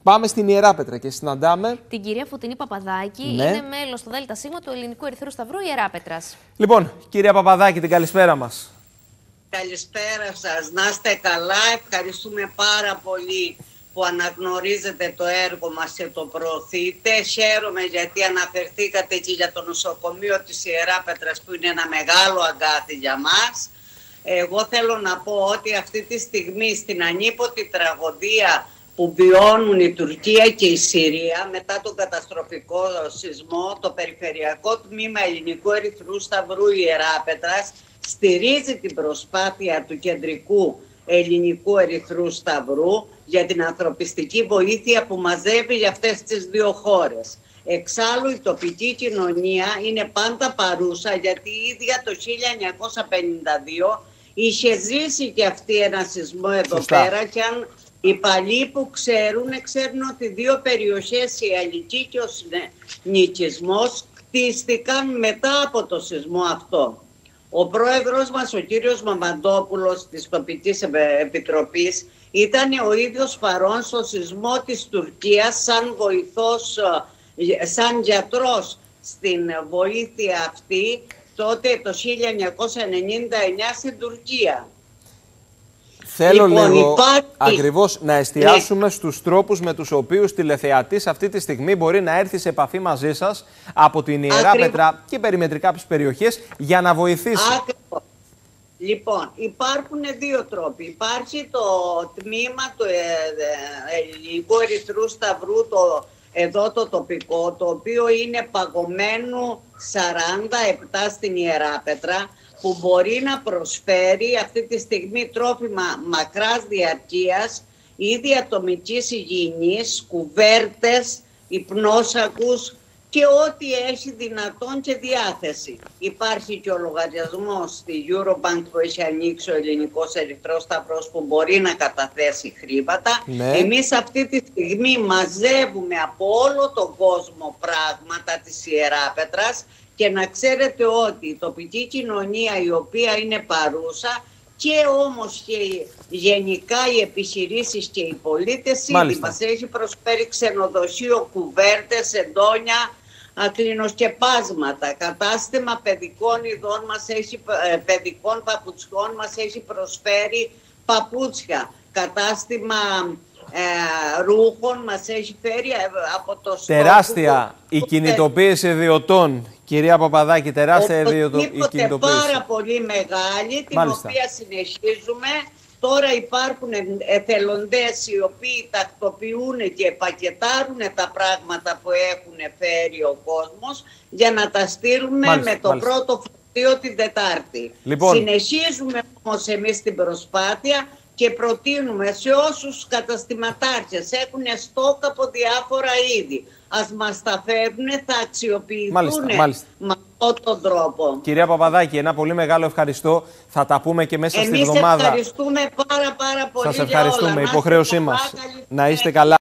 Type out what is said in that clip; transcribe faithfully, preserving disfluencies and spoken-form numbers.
πάμε στην Ιεράπετρα και συναντάμε την κυρία Φωτεινή Παπαδάκη. Ναι. Είναι μέλος στο ΔΣ του Ελληνικού Ερυθρού Σταυρού Ιεράπετρας. Λοιπόν, κυρία Παπαδάκη, την καλησπέρα μας. Καλησπέρα σας, να είστε καλά, ευχαριστούμε πάρα πολύ που αναγνωρίζετε το έργο μας και το προωθείτε. Χαίρομαι γιατί αναφερθήκατε και για το νοσοκομείο της Ιεράπετρας που είναι ένα μεγάλο αγκάθι για μας. Εγώ θέλω να πω ότι αυτή τη στιγμή στην ανίποτη τραγωδία που βιώνουν η Τουρκία και η Συρία μετά τον καταστροφικό σεισμό, το Περιφερειακό Τμήμα Ελληνικού Ερυθρού Σταυρού Ιεράπετρας στηρίζει την προσπάθεια του Κεντρικού Ελληνικού Ερυθρού Σταυρού για την ανθρωπιστική βοήθεια που μαζεύει για αυτές τις δύο χώρες. Εξάλλου η τοπική κοινωνία είναι πάντα παρούσα γιατί η ίδια το χίλια εννιακόσια πενήντα δύο είχε ζήσει και αυτή ένα σεισμό εδώ Σωστά. πέρα και αν οι παλιοί που ξέρουν, ξέρουν ότι δύο περιοχές, η Αλική και ο Συνοικισμός, χτίστηκαν μετά από το σεισμό αυτό. Ο πρόεδρος μας, ο κύριος Μαμαντόπουλος της τοπικής επιτροπής, ήταν ο ίδιος παρόν στο σεισμό της Τουρκίας σαν βοηθός, σαν γιατρός στην βοήθεια αυτή, τότε το χίλια εννιακόσια ενενήντα εννιά στην Τουρκία. Θέλω λοιπόν, λίγο υπάρχει... ακριβώς να εστιάσουμε ναι. στους τρόπους με τους οποίους τηλεθεατής αυτή τη στιγμή μπορεί να έρθει σε επαφή μαζί σας από την Ιεράπετρα Ακριβώς. και περιμετρικά κάποιες περιοχές για να βοηθήσει. Ακριβώς. Λοιπόν, υπάρχουν δύο τρόποι. Υπάρχει το τμήμα του Ελληνικού Ερυθρού Σταυρού, το, εδώ το τοπικό, το οποίο είναι παγωμένο σαράντα επτά στην Ιεράπετρα, που μπορεί να προσφέρει αυτή τη στιγμή τρόφιμα μακράς διαρκείας ή διατομικής υγιεινής, κουβέρτες, υπνόσακους και ό,τι έχει δυνατόν και διάθεση. Υπάρχει και ο λογαριασμός στη Eurobank που έχει ανοίξει ο Ελληνικός Ερυθρός Σταυρός που μπορεί να καταθέσει χρήματα. Ναι. Εμείς αυτή τη στιγμή μαζεύουμε από όλο τον κόσμο πράγματα της Ιεράπετρας. Και να ξέρετε ότι η τοπική κοινωνία η οποία είναι παρούσα και όμως και γενικά οι επιχειρήσεις και οι πολίτες ήδη μας έχει προσφέρει ξενοδοχείο, κουβέρτες, εντόνια, κλινοσκεπάσματα, κατάστημα παιδικών ειδών μας έχει, παιδικών παπουτσιών μας έχει προσφέρει παπούτσια, κατάστημα ε, ρούχων μας έχει φέρει από το στόχο. Τεράστια που, η κινητοποίηση ιδιωτών. Κυρία Παπαδάκη, τεράστια η κινητοποίηση. Πάρα πολύ μεγάλη, την Μάλιστα. οποία συνεχίζουμε. Τώρα υπάρχουν εθελοντές οι οποίοι τακτοποιούν και πακετάρουν τα πράγματα που έχουν φέρει ο κόσμος για να τα στείλουμε Μάλιστα. με το Μάλιστα. πρώτο φορτίο την Τετάρτη. Λοιπόν. Συνεχίζουμε όμως εμείς την προσπάθεια και προτείνουμε σε όσους καταστηματάρχες έχουν στόκ από διάφορα είδη. Ας μας τα φέρουν, θα αξιοποιηθούν μάλιστα, μάλιστα. με αυτόν τον τρόπο. Κυρία Παπαδάκη, ένα πολύ μεγάλο ευχαριστώ. Θα τα πούμε και μέσα Εμείς στη εβδομάδα. Εμείς ευχαριστούμε πάρα πάρα πολύ. Σας ευχαριστούμε, για όλα. υποχρέωσή μας. Να είστε καλά.